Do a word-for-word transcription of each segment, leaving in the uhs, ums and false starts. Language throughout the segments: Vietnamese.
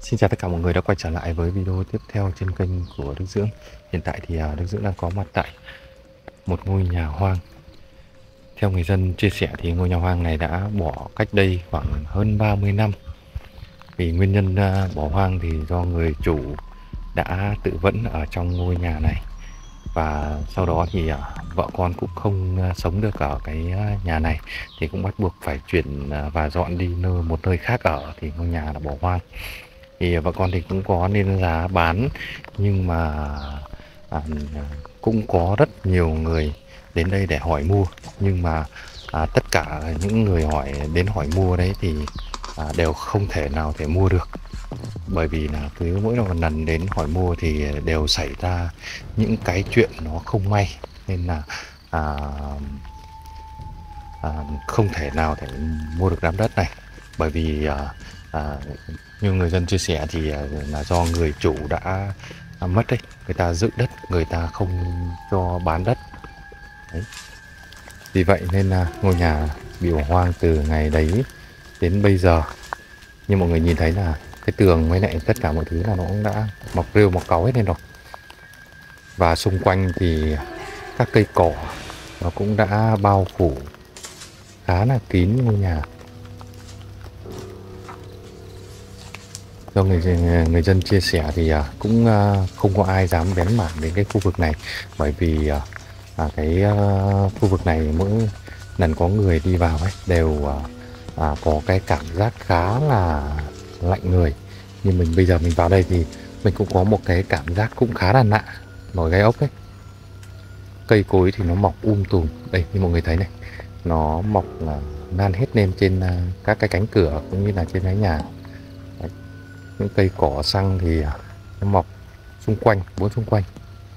Xin chào tất cả mọi người đã quay trở lại với video tiếp theo trên kênh của Đức Dưỡng. Hiện tại thì Đức Dưỡng đang có mặt tại một ngôi nhà hoang. Theo người dân chia sẻ thì ngôi nhà hoang này đã bỏ cách đây khoảng hơn ba mươi năm. Vì nguyên nhân bỏ hoang thì do người chủ đã tự vẫn ở trong ngôi nhà này. Và sau đó thì vợ con cũng không sống được ở cái nhà này, thì cũng bắt buộc phải chuyển và dọn đi nơi một nơi khác ở, thì ngôi nhà đã bỏ hoang. Thì vợ con thì cũng có nên giá bán, nhưng mà à, cũng có rất nhiều người đến đây để hỏi mua, nhưng mà à, tất cả những người hỏi đến hỏi mua đấy thì à, đều không thể nào thể mua được, bởi vì là cứ mỗi một lần đến hỏi mua thì đều xảy ra những cái chuyện nó không may, nên là à, à, không thể nào thể mua được đám đất này. Bởi vì à, à, như người dân chia sẻ thì à, là do người chủ đã à, mất đấy, người ta giữ đất, người ta không cho bán đất đấy. Vì vậy nên là ngôi nhà bị bỏ hoang từ ngày đấy đến bây giờ. Như mọi người nhìn thấy là cái tường với lại tất cả mọi thứ là nó cũng đã mọc rêu mọc cáu hết lên rồi. Và xung quanh thì các cây cỏ nó cũng đã bao phủ khá là kín ngôi nhà. Do người, người dân chia sẻ thì cũng không có ai dám bén mảng đến cái khu vực này, bởi vì à, cái khu vực này mỗi lần có người đi vào ấy đều à, có cái cảm giác khá là lạnh người. Như mình bây giờ mình vào đây thì mình cũng có một cái cảm giác cũng khá là lạ, nổi gai ốc ấy. Cây cối thì nó mọc um tùm đây, như mọi người thấy này, nó mọc là lan hết lên trên các cái cánh cửa cũng như là trên mái nhà. Đấy. Những cây cỏ xăng thì nó mọc xung quanh, bốn xung quanh.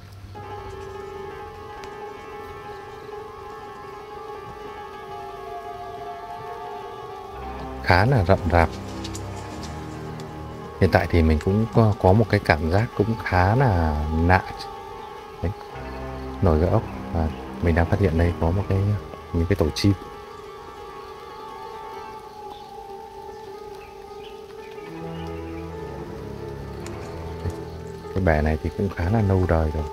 Khá là rậm rạp. Hiện tại thì mình cũng có, có một cái cảm giác cũng khá là lạ. Đấy. Nổi gai ốc. À, mình đang phát hiện đây có một cái những cái tổ chim. Cái bể này thì cũng khá là lâu đời rồi.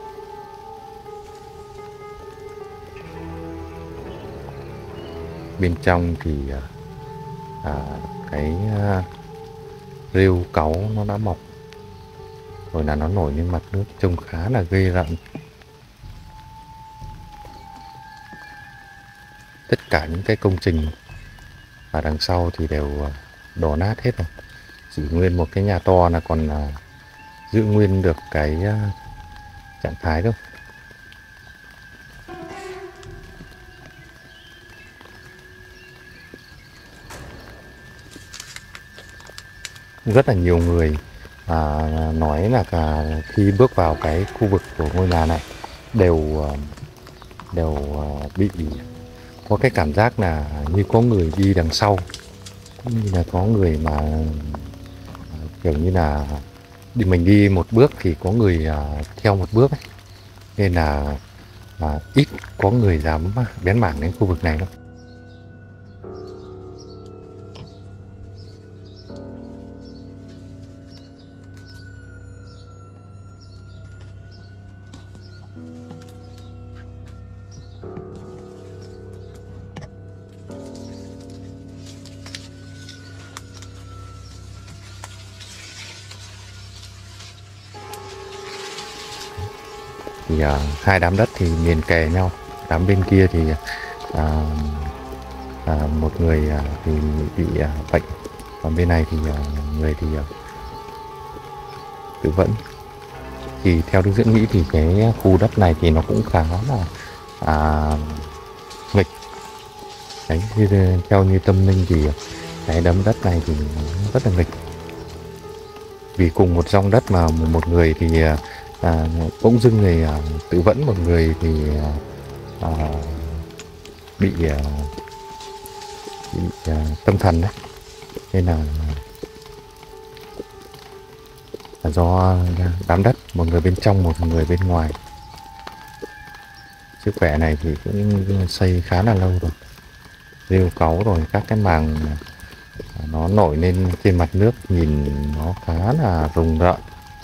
Bên trong thì à, cái à, rêu cáu nó đã mọc rồi, là nó nổi lên mặt nước, trông khá là ghê rợn. Tất cả những cái công trình ở đằng sau thì đều đổ nát hết rồi, chỉ nguyên một cái nhà to là còn à, giữ nguyên được cái à, trạng thái thôi. Rất là nhiều người à, nói là cả khi bước vào cái khu vực của ngôi nhà này đều đều bị có cái cảm giác là như có người đi đằng sau, cũng như là có người mà kiểu như là đi mình đi một bước thì có người theo một bước ấy. Nên là, là ít có người dám bén mảng đến khu vực này đâu. Thì à, hai đám đất thì liền kề nhau. Đám bên kia thì à, à, một người à, thì bị à, bệnh, còn bên này thì à, người thì à, tự vẫn. Thì theo Đức Dưỡng nghĩ thì cái khu đất này thì nó cũng khá là à, nghịch. Đấy, thì, theo như tâm linh thì cái đám đất này thì nó rất là nghịch. Vì cùng một dòng đất mà một người thì à, bỗng dưng người à, tự vẫn, một người thì à, bị, à, bị à, tâm thần đấy. Nên là, là do đám đất, một người bên trong một người bên ngoài. Chiếc vẽ này thì cũng xây khá là lâu rồi, rêu cáu rồi, các cái màng Nó nổi lên trên mặt nước, nhìn nó khá là rùng rợn.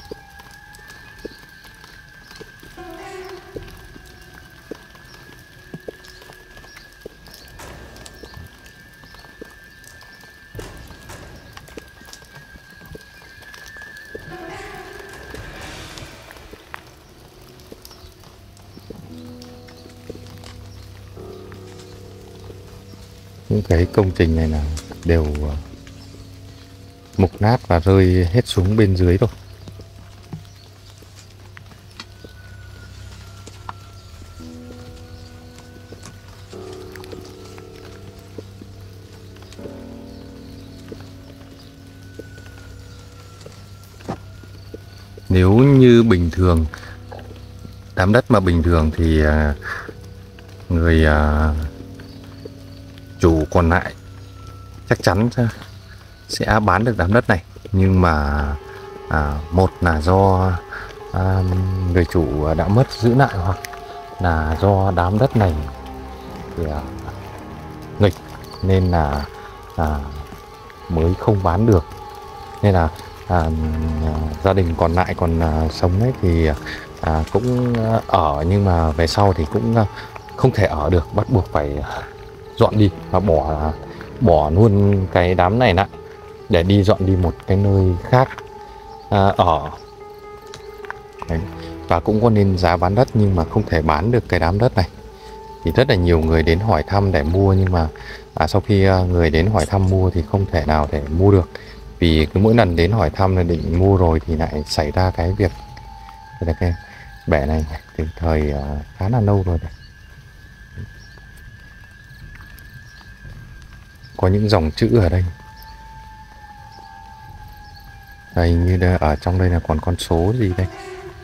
Những cái công trình này là đều mục nát và rơi hết xuống bên dưới rồi. Nếu như bình thường, đám đất mà bình thường thì người chủ còn lại chắc chắn sẽ bán được đám đất này. Nhưng mà à, một là do à, người chủ đã mất giữ lại, hoặc là do đám đất này thì à, nghịch nên là à, mới không bán được. Nên là à, gia đình còn lại còn à, sống ấy thì à, cũng ở, nhưng mà về sau thì cũng không thể ở được, bắt buộc phải dọn đi và bỏ bỏ luôn cái đám này lại để đi dọn đi một cái nơi khác à, ở. Đấy. Và cũng có nên giá bán đất nhưng mà không thể bán được cái đám đất này. Thì rất là nhiều người đến hỏi thăm để mua, nhưng mà à, sau khi người đến hỏi thăm mua thì không thể nào để mua được. Vì cứ mỗi lần đến hỏi thăm là định mua rồi thì lại xảy ra cái việc. Đây là cái bể này từ thời uh, khá là lâu rồi này. Có những dòng chữ ở đây. Đây, như đây, ở trong đây là còn con số gì đây?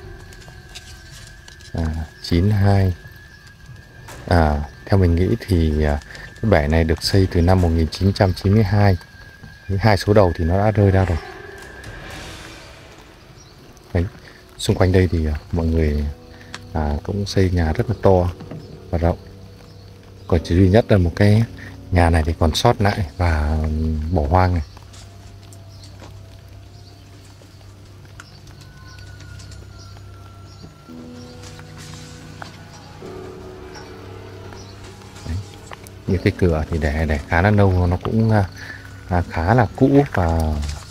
À, chín hai. À, theo mình nghĩ thì à, cái bể này được xây từ năm một nghìn chín trăm chín mươi hai. Hai số đầu thì nó đã rơi ra rồi. Đấy. Xung quanh đây thì à, mọi người à, cũng xây nhà rất là to và rộng. Còn chỉ duy nhất là một cái nhà này thì còn sót lại và bỏ hoang này. Đấy. Như cái cửa thì để để khá là lâu, nó cũng à, khá là cũ và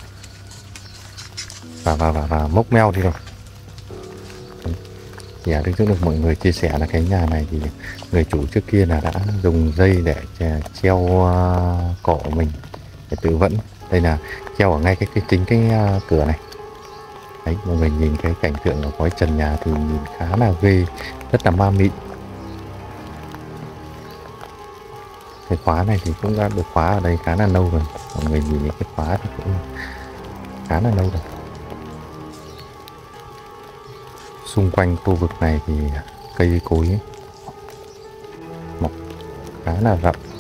và và và, và mốc meo đi rồi. Đấy. Thì à, được mọi người chia sẻ là cái nhà này thì người chủ trước kia là đã dùng dây để treo uh, cổ mình để tự vẫn. Đây là treo ở ngay cái cái chính cái uh, cửa này. Đấy, mọi người nhìn cái cảnh tượng ở gói trần nhà thì nhìn khá là ghê, rất là ma mị. Cái khóa này thì cũng đã được khóa ở đây khá là lâu rồi. Mọi người nhìn cái khóa thì cũng khá là lâu rồi. Xung quanh khu vực này thì cây cối ấy, mọc khá là rậm.